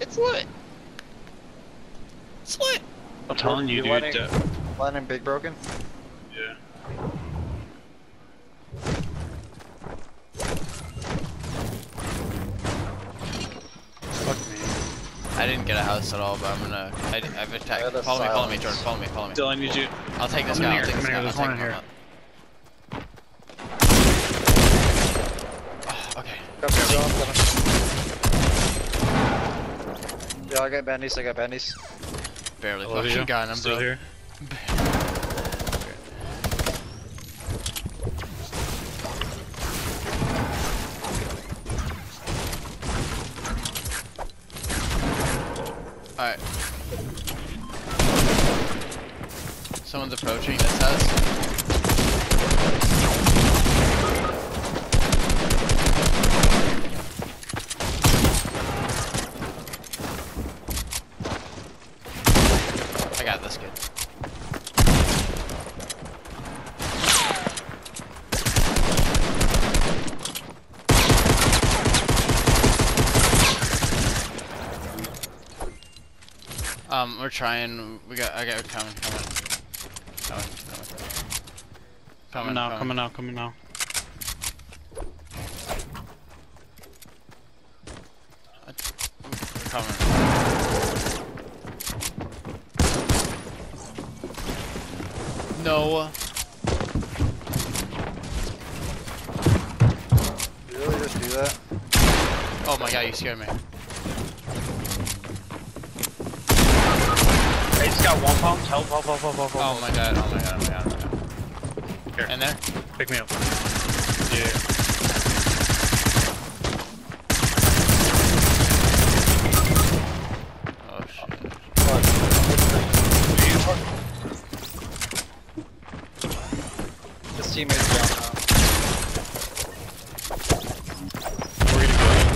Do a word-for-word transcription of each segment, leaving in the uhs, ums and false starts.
It's lit. It's lit. I'm telling you, dude. Letting, Uh, letting big broken? yeah. Fuck me. I didn't get a house at all, but I'm gonna. I, I've attacked. Follow me, follow me, Jordan. Follow me, follow me. Still, I need you. I'll take this Come guy. in I'll here, take this come guy. in here, I'll there's take one in him here. out. Oh, okay. Got some drop, yeah, I got bandies, I got bandies. Barely I love fucking you. got him, Still bro. here. Alright. Someone's approaching this house. I got this kid. Um, we're trying. We got. I got coming. Coming. Coming. Coming. Coming now, coming now, coming now. Coming. No. You really just do that? Oh my god, you scared me. Hey, he's got one pump. Help, help, help, help, help, help. Oh my god. Oh my god. Oh my god. Oh my god. Here. In there? Pick me up. Yeah. Oh shit. This teammate's down now. We're gonna go.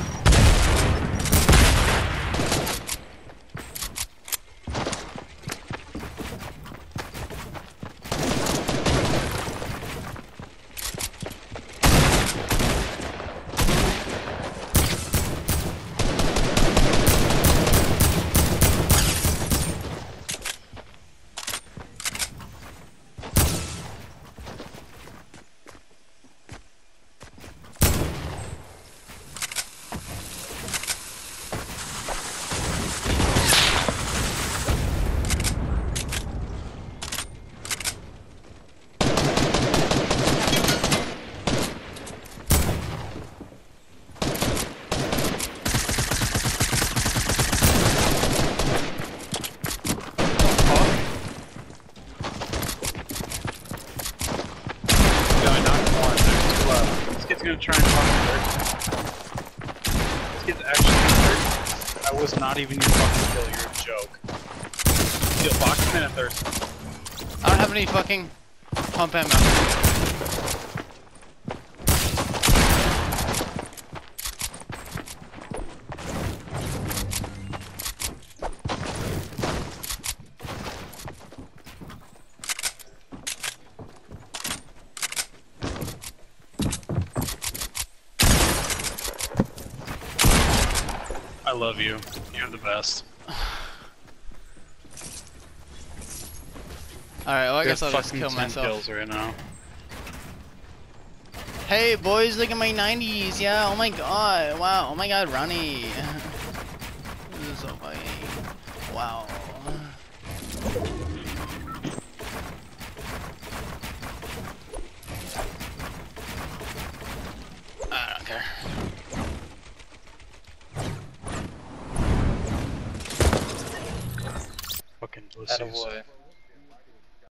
This kid's gonna try and fucking hurt. This kid's actually hurt. That was not even your fucking kill, you're a joke. Yo, box him in a thirst. I don't have any fucking pump ammo. I love you. You're the best. Alright, well I You guess I'll have just fucking kill ten myself. kills right now. Hey boys, look at my nineties, yeah, oh my god, wow, oh my god, Ronnie. This is so funny. Wow. I don't care. Fucking pussies. Attaboy.